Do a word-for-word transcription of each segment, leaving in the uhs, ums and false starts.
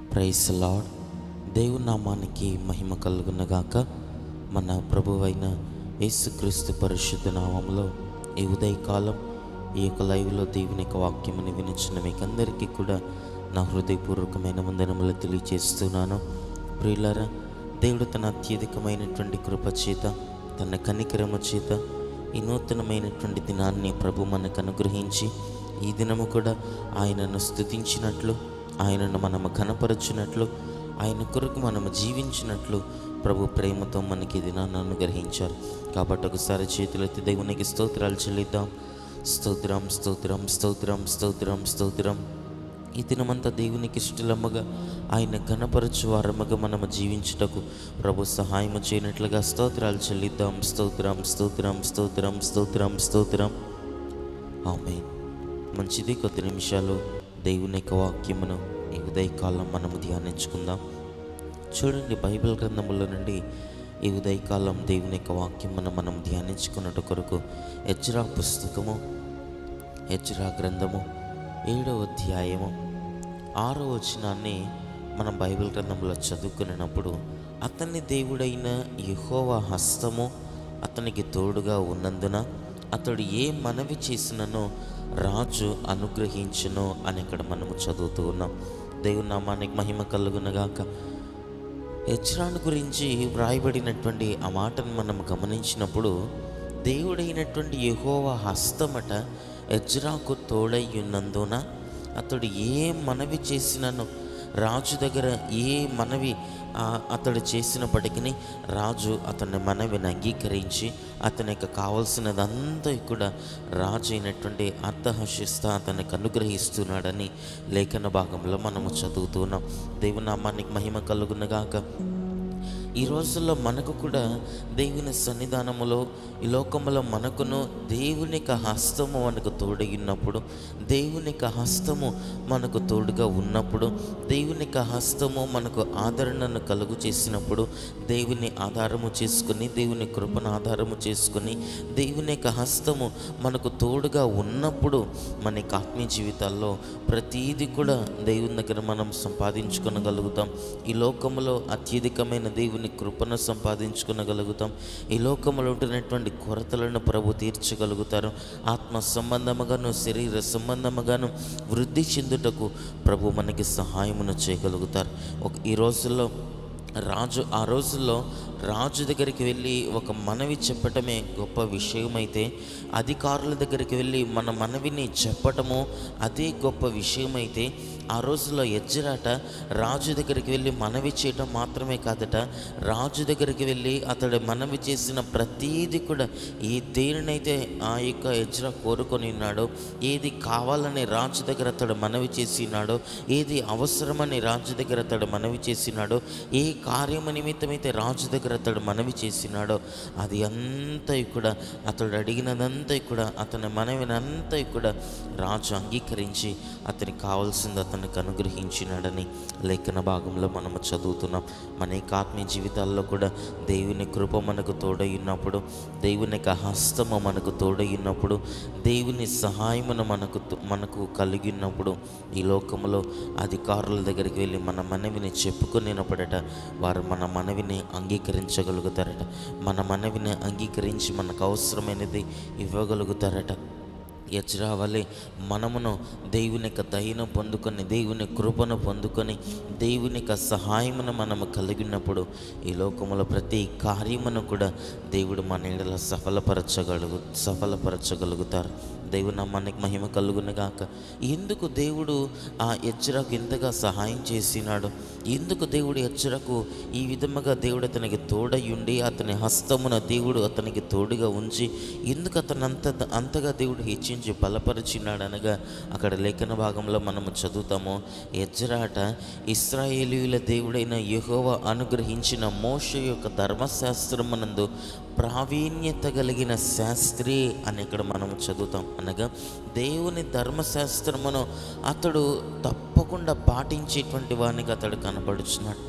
Praise lord. దేవుని నామానికి మహిమ కలుగునగాక. మన ప్రభువైన యేసుక్రీస్తు పరిశుద్ధ నామంలో ఈ ఉదయకాలం ఈ యొక్క లైవ్లో దేవుని యొక్క వాక్యముని వినిచిన మీకందరికీ కూడా నా హృదయపూర్వకమైన వందనములు తెలియజేస్తున్నాను. ప్రియులారా, దేవుడు తన అత్యధికమైనటువంటి కృప చేత, తన కనికరము చేత ఈ నూతనమైనటువంటి దినాన్ని ప్రభు మనకు అనుగ్రహించి, ఈ దినము కూడా ఆయనను స్తుతించినట్లు, ఆయనను మనము ఘనపరచినట్లు, ఆయన కొరకు మనము జీవించినట్లు ప్రభు ప్రేమతో మనకి ఈ దినాన్ని అనుగ్రహించారు. కాబట్టి ఒకసారి చేతులెత్తి దేవునికి స్తోత్రాలు చెల్లిద్దాం. స్తోత్రం, స్తోత్రం, స్తోత్రం, స్తోత్రం, స్తోత్రం. ఈ దినమంతా దేవునికి ఇష్టలమ్మగా, ఆయన ఘనపరచు వారముగా మనము జీవించుటకు ప్రభు సహాయము చేయనట్లుగా స్తోత్రాలు చెల్లిద్దాం. స్తోత్రం, స్తోత్రం, స్తోత్రం, స్తోత్రం, స్తోత్రం. ఆమేన్. మంచిది. కొద్ది నిమిషాలు దేవుని యొక్క వాక్యమును ఈ ఉదయకాలం మనము ధ్యానించుకుందాం. చూడండి, బైబిల్ గ్రంథముల నుండి ఈ ఉదయకాలం దేవుని యొక్క వాక్యమును మనం ధ్యానించుకున్నట్టు కొరకు ఎజ్రా పుస్తకము, ఎజ్రా గ్రంథము ఏడవ అధ్యాయము ఆరో వచనాన్ని మనం బైబిల్ గ్రంథంలో చదువుకున్నప్పుడు, అతని దేవుడైన యెహోవా హస్తము అతనికి తోడుగా ఉన్నందున అతడు ఏ మనవి చేసిననో రాజు అనుగ్రహించును అని ఇక్కడ మనము చదువుతూ ఉన్నాం. దేవుని నామానికి మహిమ కలుగునగాక. ఎజ్రాను గురించి వ్రాయబడినటువంటి ఆ మాటను మనం గమనించినప్పుడు, దేవుడైనటువంటి యెహోవా హస్తమట ఎజ్రాకు తోడై ఉన్నందున అతడు ఏ మనవి చేసినను, రాజు దగ్గర ఏ మనవి అతడు చేసినప్పటికీ రాజు అతని మనవిని అంగీకరించి అతని యొక్క కావలసినదంతా కూడా రాజు అయినటువంటి అర్థహశిస్త అతనికి అనుగ్రహిస్తున్నాడని లేఖన భాగంలో మనము చదువుతున్నాం. దేవునామానికి మహిమ కలుగునగాక. ఈ రోజుల్లో మనకు కూడా దేవుని సన్నిధానములో, ఈ లోకములో మనకును దేవుని యొక్క హస్తము మనకు తోడై ఉన్నప్పుడు, దేవుని యొక్క హస్తము మనకు తోడుగా ఉన్నప్పుడు, దేవుని యొక్క హస్తము మనకు ఆదరణను కలుగు చేసినప్పుడు, దేవుని ఆధారము చేసుకుని, దేవుని కృపను ఆధారము చేసుకుని, దేవుని యొక్క హస్తము మనకు తోడుగా ఉన్నప్పుడు మన యొక్క ఆత్మీయ జీవితాల్లో ప్రతీది కూడా దేవుని దగ్గర మనం సంపాదించుకొనగలుగుతాం. ఈ లోకములో అత్యధికమైన దేవుని కృపను సంపాదించుకునగలుగుతాం. ఈ లోకంలో ఉంటున్నటువంటి కొరతలను ప్రభు తీర్చగలుగుతారు. ఆత్మ సంబంధముగాను, శరీర సంబంధముగాను వృద్ధి చెందుటకు ప్రభు మనకి సహాయమును చేయగలుగుతారు. ఒక ఈ రోజుల్లో రాజు ఆ రోజుల్లో రాజు దగ్గరికి వెళ్ళి ఒక మనవి చెప్పటమే గొప్ప విషయమైతే, అధికారుల దగ్గరికి వెళ్ళి మన మనవిని చెప్పటము అదే గొప్ప విషయమైతే, ఆ రోజుల్లో ఎజ్రాట రాజు దగ్గరికి వెళ్ళి మనవి చేయటం మాత్రమే కాదట, రాజు దగ్గరికి వెళ్ళి అతడు మనవి చేసిన ప్రతీది కూడా ఏ దేనినైతే ఆ యొక్క ఎజ్రా కోరుకొని ఉన్నాడో, ఏది కావాలని రాజు దగ్గర అతడు మనవి చేసినాడో, ఏది అవసరమని రాజు దగ్గర అతడు మనవి చేసినాడో, ఏ కార్యము నిమిత్తమైతే రాజు దగ్గర అతడు మనవి చేసినాడో అది అంతా కూడా, అతడు అడిగినదంతా కూడా, అతని మనవిని అంతా కూడా రాజు అంగీకరించి అతనికి కావాల్సింది అతనికి అనుగ్రహించినాడని లేఖన భాగంలో మనము చదువుతున్నాం. మన యొక్క ఆత్మీయ జీవితాల్లో కూడా దేవుని కృప మనకు తోడై ఉన్నప్పుడు, దేవుని యొక్క హస్తము మనకు తోడై ఉన్నప్పుడు, దేవుని సహాయమును మనకు మనకు కలిగి ఉన్నప్పుడు, ఈ లోకంలో అధికారుల దగ్గరికి వెళ్ళి మన మనవిని చెప్పుకునేటప్పుడట వారు మన మనవిని అంగీకరించగలుగుతారట. మన మనవిని అంగీకరించి మనకు అవసరమైనది ఇవ్వగలుగుతారట. ఎజ్రా వలె మనమును దేవుని యొక్క దయను పొందుకొని, దేవుని కృపను పొందుకొని, దేవుని యొక్క సహాయమును మనము కలిగినప్పుడు ఈ లోకములో ప్రతి కార్యమును కూడా దేవుడు మన ఎడల సఫలపరచగలుగు సఫలపరచగలుగుతారు. దేవుని మనకి మహిమ కలుగునగాక. ఎందుకు దేవుడు ఆ ఎజ్రాకు ఇంతగా సహాయం చేసినాడు? ఎందుకు దేవుడు ఎజ్రాకు ఈ విధముగా దేవుడు అతనికి తోడయుండి, అతని హస్తమున దేవుడు అతనికి తోడుగా ఉంచి, ఎందుకు అతను అంత అంతగా దేవుడు హెచ్చించి బలపరిచినాడు అనగా అక్కడ లేఖన భాగంలో మనము చదువుతాము. ఎజ్రాట ఇశ్రాయేలీయుల దేవుడైన యెహోవా అనుగ్రహించిన మోషే యొక్క ధర్మశాస్త్రమునందు ప్రావీణ్యత కలిగిన శాస్త్రి అని ఇక్కడ మనము చదువుతాం. అనగా దేవుని ధర్మశాస్త్రమును అతడు తప్పకుండా పాటించేటువంటి వానికి అతడు కనబడుచున్నాడు.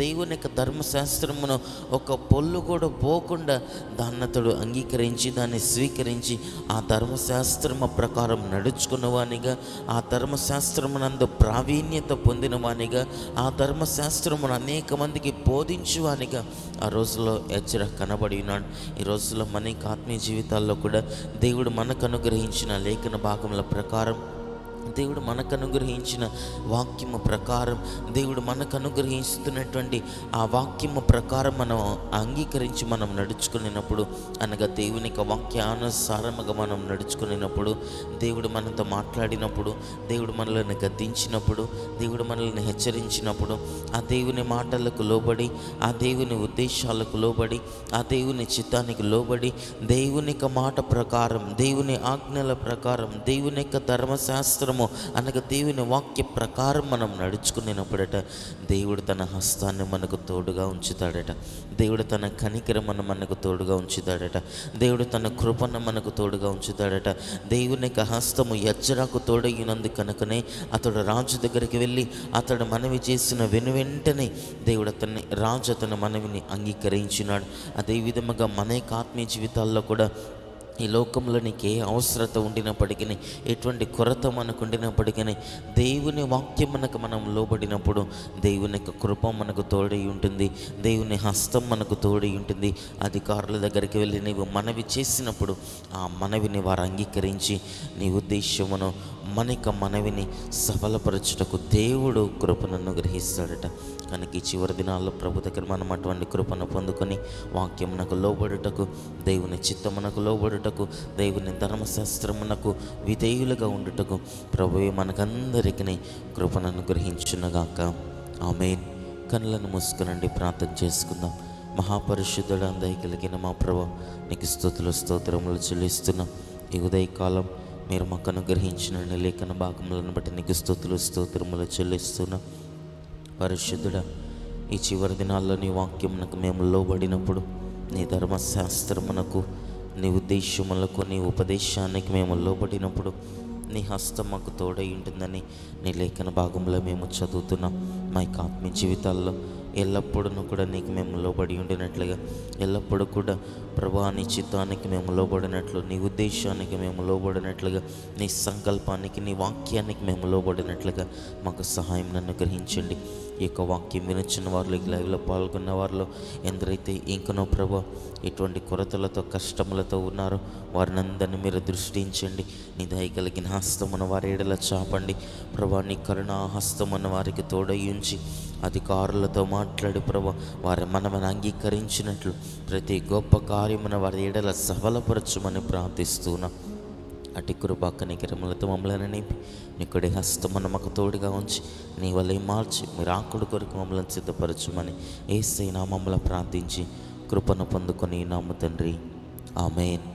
దేవుని యొక్క ధర్మశాస్త్రమును ఒక పొల్లు కూడా పోకుండా దాన్ని అతడు అంగీకరించి దాన్ని స్వీకరించి ఆ ధర్మశాస్త్రము ప్రకారం నడుచుకున్నవానిగా, ఆ ధర్మశాస్త్రమునందు ప్రావీణ్యత పొందినవానిగా, ఆ ధర్మశాస్త్రమును అనేక మందికి బోధించువానిగా ఆ రోజులో ఎజ్రా కనబడి ఉన్నాడు. ఈ రోజుల్లో మన ఆత్మీయ జీవితాల్లో కూడా దేవుడు మనకు అనుగ్రహించిన లేఖన భాగముల ప్రకారం, దేవుడు మనకు అనుగ్రహించిన వాక్యము ప్రకారం, దేవుడు మనకు అనుగ్రహిస్తున్నటువంటి ఆ వాక్యము ప్రకారం మనం అంగీకరించి మనం నడుచుకునేటప్పుడు, అనగా దేవుని యొక్క వాక్యానుసారముగా మనం నడుచుకునేటప్పుడు, దేవుడు మనతో మాట్లాడినప్పుడు, దేవుడు మనల్ని గద్దించినప్పుడు, దేవుడు మనల్ని హెచ్చరించినప్పుడు, ఆ దేవుని మాటలకు లోబడి, ఆ దేవుని ఉద్దేశాలకు లోబడి, ఆ దేవుని చిత్తానికి లోబడి, దేవుని యొక్క మాట ప్రకారం, దేవుని ఆజ్ఞల ప్రకారం, దేవుని యొక్క ధర్మశాస్త్రము అనగా దేవుని వాక్య ప్రకారం మనం నడుచుకునేటప్పుడట దేవుడు తన హస్తాన్ని మనకు తోడుగా ఉంచుతాడట. దేవుడు తన కనికరమును మనకు తోడుగా ఉంచుతాడట. దేవుడు తన కృపను మనకు తోడుగా ఉంచుతాడట. దేవుని యొక్క హస్తము ఎజ్రాకు తోడగినందు కనుకనే అతడు రాజు దగ్గరికి వెళ్ళి అతడు మనవి చేసిన వెను వెంటనే దేవుడు అతన్ని రాజు అతని మనవిని అంగీకరించినాడు. అదే విధముగా మన యొక్క ఆత్మీయ జీవితాల్లో కూడా ఈ లోకంలో నీకు ఏ అవసరత ఉండినప్పటికీ, ఎటువంటి కొరత మనకు ఉండినప్పటికీ, దేవుని వాక్యం మనకు మనం లోబడినప్పుడు దేవుని యొక్క కృప మనకు తోడై ఉంటుంది, దేవుని హస్తం మనకు తోడై ఉంటుంది. అధికారుల దగ్గరికి వెళ్ళి నీవు మనవి చేసినప్పుడు ఆ మనవిని వారు అంగీకరించి నీ ఉద్దేశమును మనక మనవిని సఫలపరచుటకు దేవుడు కృపను అనుగ్రహిస్తాడట. కనుక ఈ చివరి దినాల్లో ప్రభు దగ్గర మనం అటువంటి కృపను పొందుకొని వాక్యమునకు లోబడుటకు, దేవుని చిత్తమునకు లోబడుటకు, దేవుని ధర్మశాస్త్రమునకు విధేయులుగా ఉండుటకు ప్రభువే మనకందరికీ కృపను అనుగ్రహించునుగాక. ఆమేన్. కనులను మూసుకునండి, ప్రార్థన చేసుకుందాం. మహాపరిశుద్ధుడా, దయ కలిగిన మా ప్రభు, నీకు స్తుతులు స్తోత్రములు చెల్లిస్తున్నాం. ఈ ఉదయకాలం మీరు మాకు అనుగ్రహించిన లేఖన భాగములను బట్టి నీకు స్తుతులు స్తోత్రములు చెల్లిస్తున్నాం. పరిశుద్ధుడా, ఈ చివరి దినాల్లో నీ వాక్యమునకు మేము లోబడినప్పుడు, నీ ధర్మశాస్త్రమునకు, నీ ఉద్దేశములకు, నీ ఉపదేశానికి మేము లోబడినప్పుడు నీ హస్తం మాకు తోడై ఉంటుందని నీ లేఖన భాగంలో మేము చదువుతున్నాం. మా యొక్క ఆత్మీయ జీవితాల్లో ఎల్లప్పుడూ కూడా నీకు మేము లోబడి ఉండినట్లుగా, ఎల్లప్పుడూ కూడా ప్రభా నీ చిత్తానికి మేము లోబడినట్లు, నీ ఉద్దేశానికి మేము లోబడినట్లుగా, నీ సంకల్పానికి, నీ వాక్యానికి మేము లోబడినట్లుగా మాకు సహాయం అనుగ్రహించండి. ఈ యొక్క వాక్యం వినొచ్చిన వారిలో, లైవ్లో పాల్గొన్న వారిలో ఎందరైతే ఇంకనో ప్రభా ఎటువంటి కొరతలతో కష్టములతో ఉన్నారో వారిని అందరినీ మీరు దృష్టించండి. నీ దయ కలిగిన హస్తమును వారి ఎడల చాపండి ప్రభా. నీ కరుణా హస్తమును వారికి తోడయించి అధికారులతో మాట్లాడి ప్రభా వారి మనమని అంగీకరించినట్లు ప్రతి గొప్ప కార్యమును వారి ఎడల సఫలపరచుమని ప్రార్థిస్తున్నాం. అటు కృపా కనికరములతో మమ్మల్ని నింపి నీకుడి హస్తమును మాకు తోడుగా ఉంచి నీ వల్ల మార్చి మీరు ఆకుడు కొరకు మమ్మల్ని సిద్ధపరచుమని యేసయ్య నామములో ప్రార్థించి కృపను పొందుకొని నామ తండ్రి. ఆమేన్.